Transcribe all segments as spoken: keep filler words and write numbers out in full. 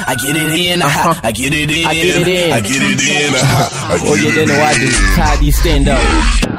I get it in, uh-huh. I get it in, I get it in, I get it in, uh-huh. I get oh, you didn't know I do. Ty D, stand up.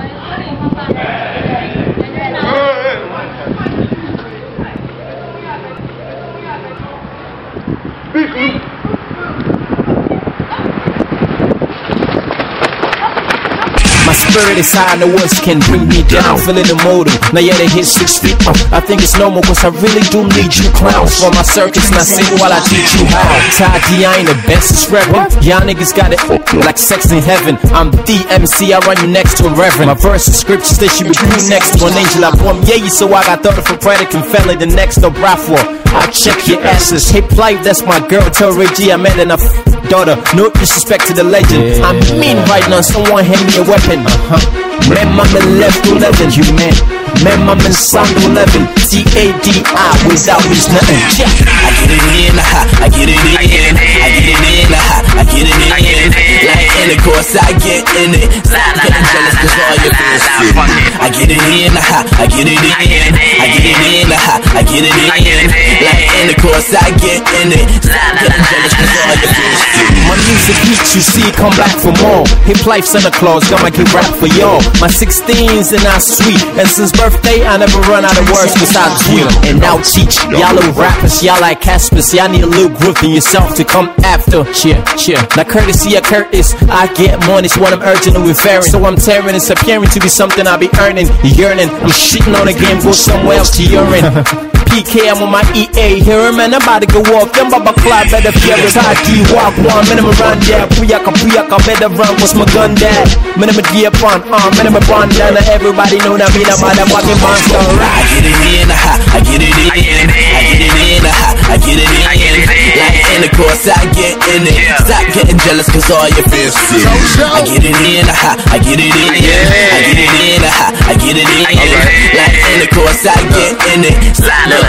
My spirit is high, no words can bring me down. Feeling the motive, now yeah they hit six feet. uh, I think it's normal, cause I really do need you clowns for my circus, now sing while I teach you how. Ty D, I ain't the best, it's reverend. Y'all niggas got it like sex in heaven. I'm the M C, I run you next to a reverend. My verse is scriptures, they should be put next to an angel. I born yeah, so I got thought of a predicate and felon. The next no for. I check your asses. Hip life, that's my girl, tell Reggie I met in a daughter. No disrespect to the legend. Yeah. I'm mean right now, someone hand me a weapon. Uh-huh. Man, I'm in left eleven, you man. Man, I'm in sound eleven. T A D I without is nothing. Yeah. I get it in, uh-huh. I get it in, I get it in, uh-huh. I get it in. Like in the course, I get in it. Stop getting jealous cause all your friends see. I get it in, uh-huh. I get it in, I get it in, uh-huh. I get it in. Like in the course, I get in it. Stop getting jealous cause all your friends see. My music hits, you see, come back for more. Hip life, Santa Claus, gonna get rap for y'all. My sixteens and I sweet, and since birthday I never run out of words besides sweet. And now teach y'all little rappers, y'all like Caspers, y'all need a little growth in yourself to come after. Cheer, cheer. Now courtesy of Curtis, I get money, so what I'm urging and referring. So I'm tearing, it's appearing to be something I be earning, yearning. I'm shitting on the game, go somewhere else to urine. P K, I'm on my E A. Hear him, man, I'm about to go off. Them Baba Clyde better fear it. Ty D, walk one, minimum run there. Puyaka, Puyaka, better run. What's my gun there? Minimum gear upon, uh, minimum bond down. Everybody know that me, the motherfucking monster. I get it in, uh-huh. I get it in, I get it in, uh-huh. I get it in. Like in the course, I get in it. Stop getting jealous cause all your friends see. I get it in, uh-huh. I get it in, I get it in, uh-huh. I get it in. Like in the course, I get in it. Stop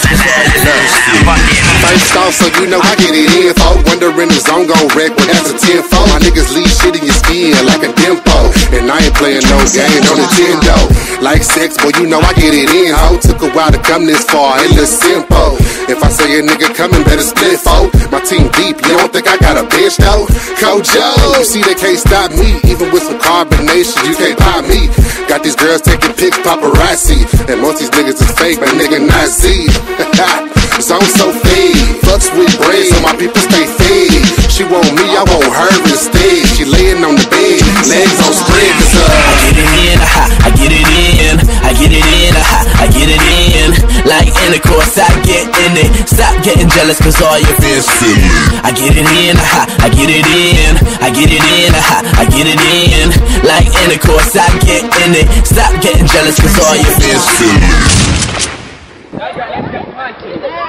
First off, so you know I get it in, folk. Wondering if zone gon' wreck, but that's a tenfold. My niggas leave shit in your skin like a dimple. And I ain't playing no game on Nintendo. Like sex, boy, you know I get it in, ho. Took a while to come this far, it looks simple. If I say a nigga coming, better split, folk. My team deep, you don't think I got a bench, though? Kojo, you see they can't stop me. Even with some carbonation, you can't pop me. Got these girls taking pics, paparazzi. And most these niggas is fake, but nigga not Z. Zone so fade, fuck sweet bread, so my people stay fed. She want me, I want her instead. She laying on the bed, legs on spread, cause uh I get it in, uh-huh. I get it in, I get it in, uh-huh. I get it in. Like in the course, I get in it. Stop getting jealous cause all your friends see. I get it in, uh-huh. I get it in, I get it in, uh-huh. I get it in. Like in the course, I get in it. Stop getting jealous cause all your friends see.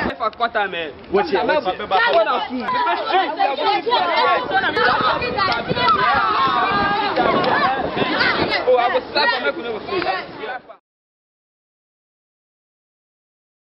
What's your